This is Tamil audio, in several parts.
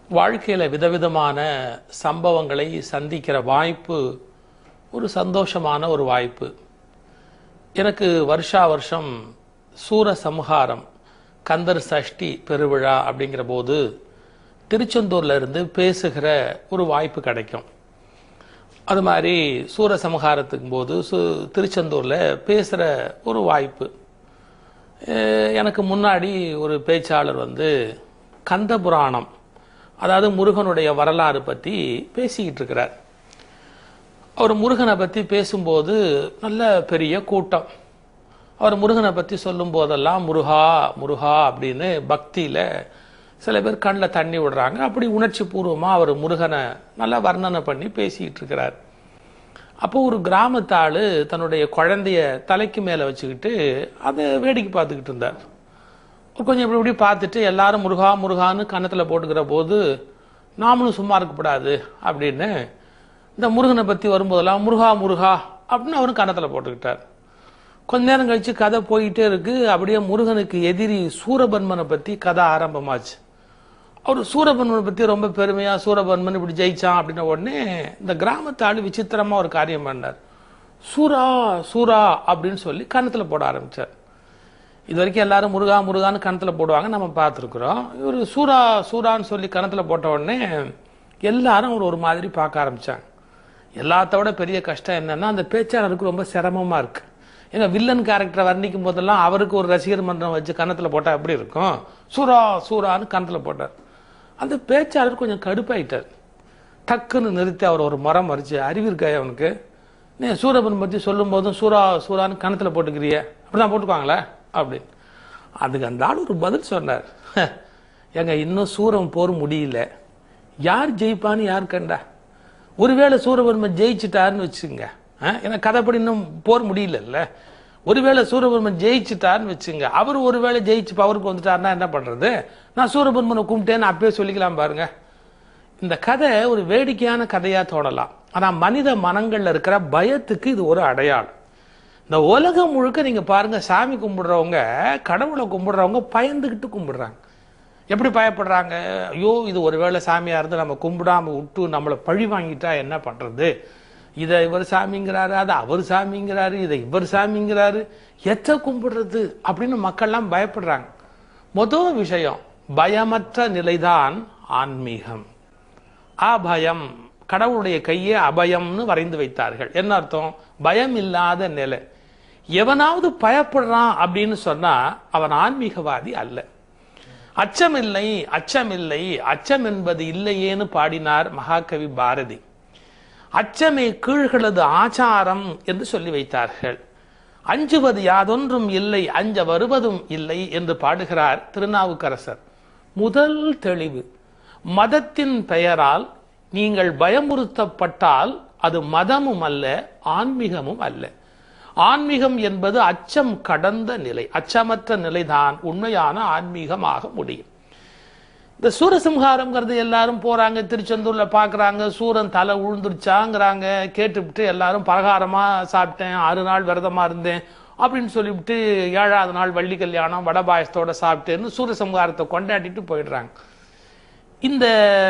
வாழ்க்கையில் விதவிதமான சம்பவங்களை சந்திக்கிற வாய்ப்பு ஒரு சந்தோஷமான ஒரு வாய்ப்பு. எனக்கு வருஷா வருஷம் சூரசம்ஹாரம் கந்தர் சஷ்டி பெருவிழா அப்படிங்கிற போது திருச்செந்தூர்ல இருந்து பேசுகிற ஒரு வாய்ப்பு கிடைக்கும். அது மாதிரி சூரசம்ஹாரத்துக்கு போது திருச்செந்தூர்ல பேசுகிற ஒரு வாய்ப்பு. எனக்கு முன்னாடி ஒரு பேச்சாளர் கந்த புராணம், அதாவது முருகனுடைய வரலாறு பற்றி பேசிக்கிட்டு இருக்கிறார். அவர் முருகனை பற்றி பேசும்போது நல்ல பெரிய கூட்டம். அவர் முருகனை பற்றி சொல்லும் போதெல்லாம் முருகா முருகா அப்படின்னு பக்தியில் சில பேர் கண்ணில் தண்ணி விடுறாங்க. அப்படி உணர்ச்சி பூர்வமாக அவர் முருகனை நல்லா வர்ணனை பண்ணி பேசிக்கிட்டு இருக்கிறார். அப்போ ஒரு கிராமத்தாள் தன்னுடைய குழந்தைய தலைக்கு மேலே வச்சுக்கிட்டு அதை வேடிக்கை பார்த்துக்கிட்டு இருந்தார். கொஞ்சம் இப்படி இப்படி பார்த்துட்டு எல்லாரும் முருகா முருகான்னு கன்னத்தில் போட்டுக்கிற போது நாமளும் சும்மா இருக்கக்கூடாது அப்படின்னு இந்த முருகனை பற்றி வரும்போதெல்லாம் முருகா முருகா அப்படின்னு அவரும் கன்னத்தில் போட்டுக்கிட்டார். கொஞ்ச நேரம் கழிச்சு கதை போயிட்டே இருக்கு. அப்படியே முருகனுக்கு எதிரி சூரபன்மனை பற்றி கதை ஆரம்பமாச்சு. அவர் சூரபன்மனை பற்றி ரொம்ப பெருமையாக சூரபன்மன் இப்படி ஜெயிச்சான் அப்படின்ன உடனே இந்த கிராமத்தாள் விசித்திரமாக ஒரு காரியம் பண்ணார். சூரா சூரா அப்படின்னு சொல்லி கன்னத்தில் போட ஆரம்பித்தார். இது வரைக்கும் எல்லாரும் முருகா முருகான்னு கணத்தில் போடுவாங்க, நம்ம பார்த்துருக்குறோம். இவர் சூரா சூரான்னு சொல்லி கணத்தில் போட்ட உடனே எல்லாரும் ஒரு மாதிரி பார்க்க ஆரம்பித்தாங்க. எல்லாத்த விட பெரிய கஷ்டம் என்னன்னா, அந்த பேச்சாளருக்கு ரொம்ப சிரமமாக இருக்குது. ஏன்னா வில்லன் கேரக்டரை வர்ணிக்கும் போதெல்லாம் அவருக்கு ஒரு ரசிகர் மன்றம் வச்சு கணத்தில் போட்டால் எப்படி இருக்கும், சூரா சூரான்னு கணத்தில் போட்டார். அந்த பேச்சாளர் கொஞ்சம் கடுப்பாயிட்டார். டக்குன்னு நிறுத்தி அவர் ஒரு மரம் மறிச்சு, அறிவு இருக்காய் அவனுக்கு, நீ சூரபன் பற்றி சொல்லும் போதும் சூரா சூரான்னு கணத்தில் போட்டுக்கிறிய, அப்படிதான் போட்டுக்குவாங்களே அப்படின்னு. அதுக்கு அந்த ஆள் ஒரு பதில் சொன்னார். எங்க இன்னும் சூரன் போர் முடியல, யார் ஜெயிப்பான்னு யார் கண்டா? ஒருவேளை சூரபன்மன் ஜெயிச்சுட்டாருன்னு வச்சுங்க, ஏன்னா கதைப்படி இன்னும் போர் முடியல, ஒருவேளை சூரபன்மன் ஜெயிச்சுட்டாருன்னு வச்சுங்க, அவர் ஒருவேளை ஜெயிச்சு பவருக்கு வந்துட்டாருன்னா என்ன பண்றது? நான் சூரபன்மனை கும்பிட்டேன்னு அப்பயே சொல்லிக்கலாம் பாருங்க. இந்த கதை ஒரு வேடிக்கையான கதையா தோணலாம், ஆனா மனித மனங்கள்ல இருக்கிற பயத்துக்கு இது ஒரு அடையாளம். இந்த உலகம் முழுக்க நீங்க பாருங்க, சாமி கும்பிடுறவங்க கடவுளை கும்பிடுறவங்க பயந்துகிட்டு கும்பிடுறாங்க. எப்படி பயப்படுறாங்க? ஐயோ இது ஒருவேளை சாமியா இருந்து நம்ம கும்பிடாம விட்டு நம்மளை பழி வாங்கிட்டா என்ன பண்றது, இதை இவர் சாமிங்கிறாரு, அதை அவர் சாமிங்கிறாரு, இதை இவர் சாமிங்கிறாரு, எத்த கும்பிடுறது அப்படின்னு மக்கள்லாம் பயப்படுறாங்க. முதல் விஷயம், பயமற்ற நிலைதான் ஆன்மீகம். அபயம், கடவுளுடைய கையே அபயம்னு வரைந்து வைத்தார்கள். என்ன அர்த்தம்? பயம் இல்லாத நிலை. எவனாவது பயப்படுறான் அப்படின்னு சொன்னா அவன் ஆன்மீகவாதி அல்ல. அச்சமில்லை அச்சமில்லை, அச்சம் என்பது இல்லையேன்னு பாடினார் மகாகவி பாரதி. அச்சமே கீழ்களது ஆச்சாரம் என்று சொல்லி வைத்தார்கள். அஞ்சுவது யாதொன்றும் இல்லை, அஞ்ச வருவதும் இல்லை என்று பாடுகிறார் திருநாவுக்கரசர். முதல் தெளிவு, மதத்தின் பெயரால் நீங்கள் பயமுறுத்தப்பட்டால் அது மதமும் அல்ல, ஆன்மீகமும் அல்ல. ஆன்மீகம் என்பது அச்சம் கடந்த நிலை. அச்சமற்ற நிலைதான் உண்மையான ஆன்மீகமாக முடியும். இந்த சூரசம்ஹாரம்ங்கிறது எல்லாரும் போறாங்க, திருச்செந்தூர்ல பாக்குறாங்க, சூரன் தலை உழுந்துருச்சாங்கிறாங்க. கேட்டுவிட்டு எல்லாரும் பலகாரமா சாப்பிட்டேன், 6 நாள் விரதமா இருந்தேன் அப்படின்னு சொல்லிவிட்டு 7ஆவது நாள் வள்ளி கல்யாணம் வடபாயசத்தோட சாப்பிட்டேன்னு சூரசம்ஹாரத்தை கொண்டாடிட்டு போயிடுறாங்க. இந்த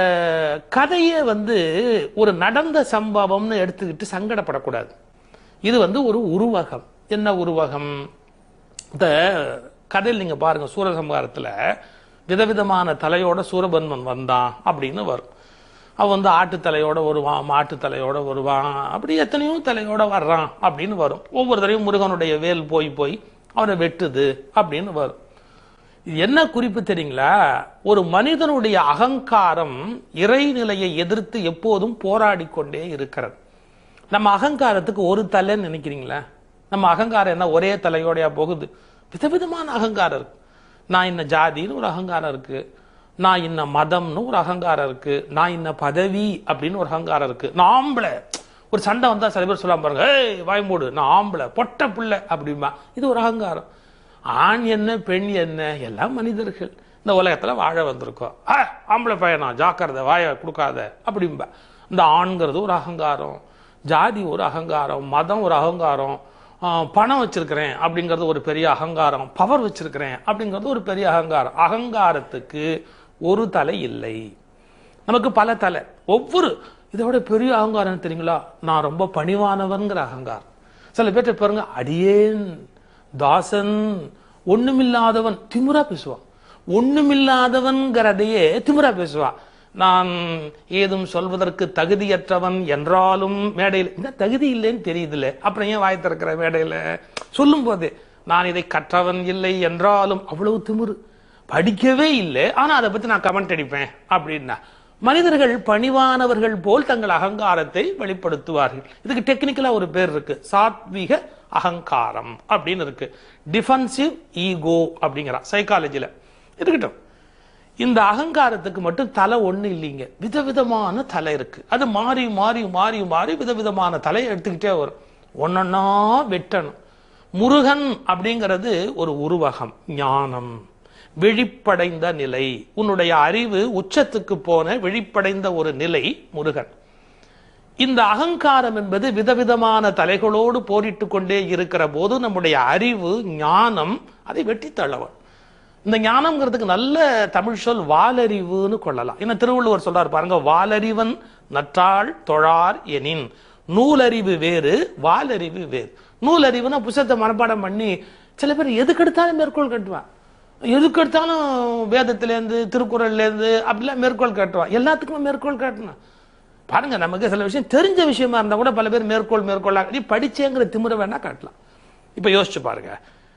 கதையை ஒரு நடந்த சம்பவம்னு எடுத்துக்கிட்டு சங்கடப்படக்கூடாது. இது ஒரு உருவகம். என்ன உருவகம்? இந்த கதையில் நீங்க பாருங்க, சூரசம்ஹாரத்துல விதவிதமான தலையோட சூரபன்மன் வந்தான் அப்படின்னு வரும். அவன் ஆட்டு தலையோட வருவான், மாட்டு தலையோட வருவான், அப்படி எத்தனையோ தலையோட வர்றான் அப்படின்னு வரும். ஒவ்வொரு தடவையும் முருகனுடைய வேல் போய் போய் அவனை வெட்டுது அப்படின்னு வரும். இது என்ன குறிப்பு தெரியுங்களா? ஒரு மனிதனுடைய அகங்காரம் இறைநிலையை எதிர்த்து எப்போதும் போராடி கொண்டே இருக்கிறது. நம்ம அகங்காரத்துக்கு ஒரு தலைன்னு நினைக்கிறீங்களா? நம்ம அகங்காரம் என்ன ஒரே தலையோடையா போகுது? விதவிதமான அகங்காரம் இருக்கு. நான் இன்ன ஜாதின்னு ஒரு அகங்காரம் இருக்கு, நான் இன்ன மதம்னு ஒரு அகங்காரம் இருக்கு, நான் இன்ன பதவி அப்படின்னு ஒரு அகங்காரம் இருக்கு. நான் ஆம்பளை, ஒரு சண்டை வந்தா சில பேர் சொல்லாம பாருங்க, ஏய் வாய் மூடு, நான் ஆம்பளை பொட்ட பிள்ளை அப்படிமா, இது ஒரு அகங்காரம். ஆண் என்ன பெண் என்ன, எல்லாம் மனிதர்கள் இந்த உலகத்துல வாழ வந்திருக்கோம். ஆம்பளை பையனா ஜாக்கிரதை, வாயை கொடுக்காத அப்படிம்பா. இந்த ஆண்கிறது ஒரு அகங்காரம், ஜாதி ஒரு அகங்காரம், மதம் ஒரு அகங்காரம், பணம் வச்சிருக்கிறேன் அப்படிங்கிறது ஒரு பெரிய அகங்காரம், பவர் வச்சிருக்கிறேன் அப்படிங்கிறது ஒரு பெரிய அகங்காரம். அகங்காரத்துக்கு ஒரு தலை இல்லை. நமக்கு பல தலை. ஒவ்வொரு இதோட பெரிய அகங்காரம் தெரியுங்களா, நான் ரொம்ப பணிவானவன்கிற அகங்காரம். சில பேர்ட்ட பாருங்க, அடியேன் தாசன் ஒண்ணுமில்லாதவன் திமிரா பேசுவான். ஒண்ணுமில்லாதவன்கிறதையே திமிரா பேசுவான். நான் ஏதும் சொல்வதற்கு தகுதியற்றவன் என்றாலும் மேடையில் இந்த தகுதி இல்லைன்னு தெரியுதுல்ல, அப்புறம் ஏன் வாய் திறக்கிற மேடையில சொல்லும் போது நான் இதை கற்றவன் இல்லை என்றாலும் அவ்வளவு திமிரு. படிக்கவே இல்லை, ஆனா அதை பத்தி நான் கமெண்ட் அடிப்பேன் அப்படின்னா. மனிதர்கள் பணிவானவர்கள் போல் தங்கள் அகங்காரத்தை வெளிப்படுத்துவார்கள். இதுக்கு டெக்னிக்கலா ஒரு பேர் இருக்கு, சாத்விக அகங்காரம் அப்படின்னு இருக்கு. டிஃபென்சிவ் ஈகோ அப்படிங்கிற சைக்காலஜில இருக்கட்டும். இந்த அகங்காரத்துக்கு மட்டும் தலை ஒண்ணு இல்லைங்க, விதவிதமான தலை இருக்கு. அது மாறி மாறி மாறி மாறி விதவிதமான தலையை எடுத்துக்கிட்டே வரும். ஒன்னொன்னா வெட்டணும். முருகன் அப்படிங்கிறது ஒரு உருவகம், ஞானம், விழிப்படைந்த நிலை. உன்னுடைய அறிவு உச்சத்துக்கு போன விழிப்படைந்த ஒரு நிலை முருகன். இந்த அகங்காரம் என்பது விதவிதமான தலைகளோடு போரிட்டு கொண்டே இருக்கிற போது நம்முடைய அறிவு ஞானம் அதை வெட்டி தள்ளவன். இந்த ஞானம்ங்கிறதுக்கு நல்ல தமிழ் சொல் வாலறிவுன்னு கொள்ளலாம். ஏன்னா திருவள்ளுவர் சொல்றாரு பாருங்க, வாலறிவன் நற்றாள் தொழார் எனின் நூலறிவு வேறு வாலறிவு வேறு. நூலறிவுனா புத்தகத்தை மனப்பாடம் பண்ணி, சில பேர் எதுக்கெடுத்தாலும் மேற்கோள் கட்டுவான், எதுக்கெடுத்தாலும் வேதத்திலேருந்து திருக்குறள்லேருந்து அப்படிலாம் மேற்கோள் காட்டுவான். எல்லாத்துக்குமே மேற்கோள் காட்டணும். பாருங்க, நமக்கு சில விஷயம் தெரிஞ்ச விஷயமா இருந்தா கூட பல பேர் மேற்கோள் நீ படிச்சேங்கிற திமிர வேணா காட்டலாம். இப்ப யோசிச்சு பாருங்க.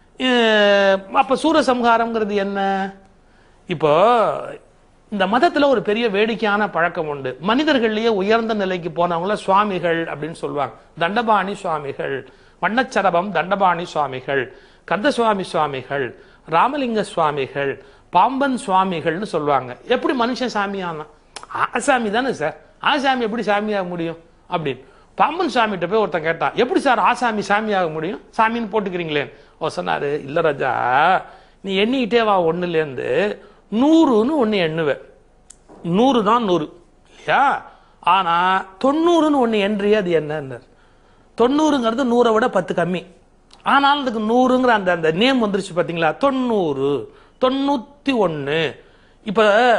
அப்ப சூரசம்ஹாரம்ங்கிறது என்ன? இப்போ இந்த மதத்துல ஒரு பெரிய வேடிக்கையான பழக்கம் உண்டு. மனிதர்கள்லயே உயர்ந்த நிலைக்கு போனவங்கள சுவாமிகள் அப்படின்னு சொல்லுவாங்க. தண்டபாணி சுவாமிகள், வண்ணச்சரபம் தண்டபாணி சுவாமிகள், கந்தசுவாமி சுவாமிகள், ராமலிங்க சுவாமிகள், பாம்பன் சுவாமிகள்னு சொல்லுவாங்க. எப்படி மனுஷன் சாமியானா? ஆசாமி தானே சார், ஆசாமி எப்படி சாமியாக முடியும் அப்படின்னு. பாம்பன் சாமிகிட்ட போய் ஒருத்தன் கேட்டான், எப்படி சார் ஆசாமி சாமியாக முடியும், சாமின்னு போட்டுக்கிறீங்களே? அவர் சொன்னாரு, இல்ல ராஜா, நீ எண்ணிக்கிட்டே வா, ஒண்ணுலேருந்து 100ன்னு ஒண்ணு எண்ணுவேன். 100 தான் 100 இல்லையா? ஆனா 90ன்னு ஒண்ணு எண்றியே, அது என்ன? 90ங்கிறது 100 விட 10 கம்மி. ஆனாலும் அதுக்கு 100ங்கிற அந்த நேம் வந்துருச்சு பாத்தீங்களா? 90, 91. இப்ப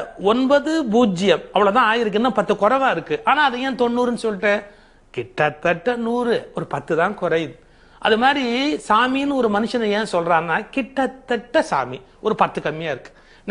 90 அவ்வளவுதான் ஆயிருக்கு, இன்னும் 10 குறைவா இருக்கு. ஆனா அது ஏன் 90ன்னு சொல்லிட்டேன்? கிட்டத்தட்ட 100, ஒரு 10 தான் குறையுது. அது மாதிரி சாமின்னு ஒரு மனுஷனை ஏன் சொல்றான்னா, கிட்டத்தட்ட சாமி ஒரு 10 கம்மியா இருக்கு.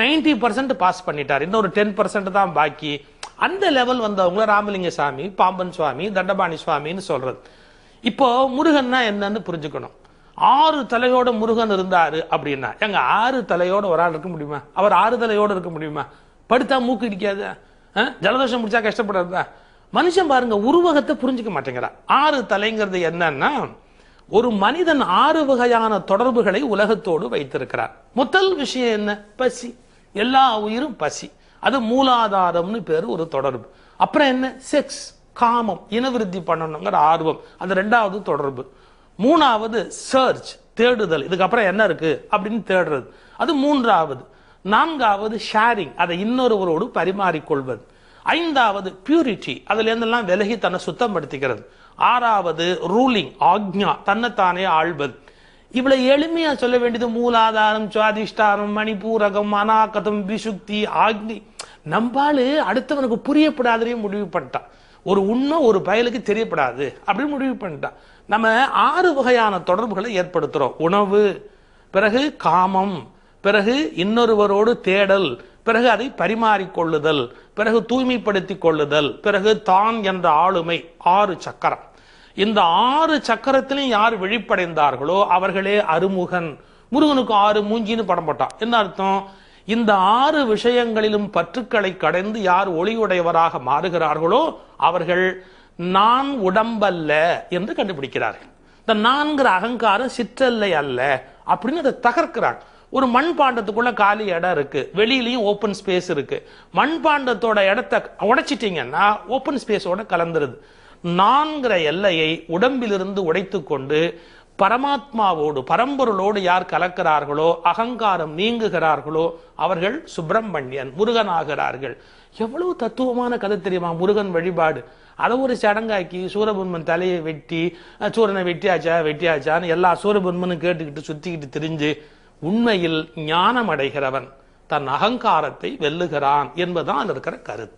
90% பாஸ் பண்ணிட்டார், இன்னொரு 10% தான் பாக்கி. அந்த லெவல் வந்தவங்கள ராமலிங்க சாமி, பாம்பன் சுவாமி, தண்டபாணி சுவாமின்னு சொல்றது. இப்போ முருகன்னா என்னன்னு புரிஞ்சுக்கணும். 6 தலையோட முருகன் இருந்தாரு அப்படின்னா, எங்க 6 தலையோட ஒரு ஆள் இருக்க முடியுமா? அவர் 6 தலையோட இருக்க முடியுமா? படுத்தா மூக்கு இடிக்காது, ஜலதோஷம் முடிச்சா கஷ்டப்படுறதா? மனுஷன் பாருங்க, உருவகத்தை புரிஞ்சுக்க மாட்டேங்கிறான். 6 தலைங்கிறது என்னன்னா, ஒரு மனிதன் 6 வகையான தொடர்புகளை உலகத்தோடு வைத்திருக்கிறார். முதல் விஷயம் என்ன? பசி. எல்லா உயிரும் பசி, அது மூலாதாரம்னு பேரு ஒரு தொடர்பு. அப்புறம் என்ன? செக்ஸ், காமம், இனவிருத்தி பண்ணணுங்கிற ஆர்வம், அது 2வது தொடர்பு. 3வது சர்ச், தேடுதல், இதுக்கப்புறம் என்ன இருக்கு அப்படின்னு தேடுறது, அது 3வது. 4வது ஷேரிங், அதை இன்னொருவரோடு பரிமாறிக்கொள்வது. 5வது பியூரிட்டி, அதுல இருந்தெல்லாம் விலகி தன்னை சுத்தப்படுத்திக்கிறது. 6வது ரூலிங், ஆக்ஞா, தன்னைத்தானே ஆள்வது. இவ்வளவு எளிமையா சொல்ல வேண்டியது மூலாதாரம், சுவாதிஷ்டானம், மணிபூரகம், அநாகதம், விசுக்தி, ஆக்னி. நம்பாளு அடுத்தவனுக்கு புரியப்படாதையும் முடிவு பண்ணிட்டான். ஒரு உண்மை ஒரு பயலுக்கு தெரியப்படாது அப்படின்னு முடிவு பண்ணிட்டான். நம்ம 6 வகையான தொடர்புகளை ஏற்படுத்துறோம். உணவு, பிறகு காமம், பிறகு இன்னொருவரோடு தேடல், பிறகு அதை பரிமாறிக்கொள்ளுதல், பிறகு தூய்மைப்படுத்திக் கொள்ளுதல், பிறகு தான் என்ற ஆளுமை. 6 சக்கரம். இந்த 6 சக்கரத்திலும் யார் விழிப்படைந்தார்களோ அவர்களே அருமுகன். முருகனுக்கு 6 மூஞ்சின்னு படம் போட்டான். என்ன அர்த்தம்? இந்த 6 விஷயங்களிலும் பற்றுக்களை கடைந்து யார் ஒளியுடையவராக மாறுகிறார்களோ அவர்கள் நான் உடம்பல்ல என்று கண்டுபிடிக்கிறார்கள். இந்த நான்கிற அகங்காரம் சிற்றல்லை அல்ல அப்படின்னு அதை தகர்க்கிறாங்க. ஒரு மண்பாண்டத்துக்குள்ள காலி இடம் இருக்கு, வெளியிலயும் ஓப்பன் ஸ்பேஸ் இருக்கு. மண்பாண்டத்தோட இடத்தை உடைச்சிட்டீங்கன்னா ஓப்பன் ஸ்பேஸோட கலந்துருது. நான்கிற எல்லையை உடம்பிலிருந்து உடைத்து கொண்டு பரமாத்மாவோடு, பரம்பொருளோடு யார் கலக்கிறார்களோ, அகங்காரம் நீங்குகிறார்களோ அவர்கள் சுப்பிரமணியன், முருகனாகிறார்கள். எவ்வளவு தத்துவமான கதை தெரியுமா முருகன் வழிபாடு. அதை ஒரு சடங்காக்கி சூரபன்மன் தலையை வெட்டி, சூரனை வெட்டியாச்சான்னு எல்லா சூரபன்மனும் கேட்டுக்கிட்டு சுத்திக்கிட்டு திரிஞ்சு, உண்மையில் ஞானம் அடைகிறவன் தன் அகங்காரத்தை வெல்லுகிறான் என்பதுதான் இருக்கிற கருத்து.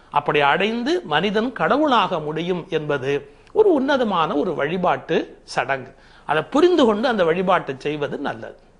அப்படி அடைந்து மனிதன் கடவுளாக முடியும் என்பது ஒரு உன்னதமான ஒரு வழிபாட்டு சடங்கு. அதை புரிந்து கொண்டு அந்த வழிபாட்டை செய்வது நல்லது.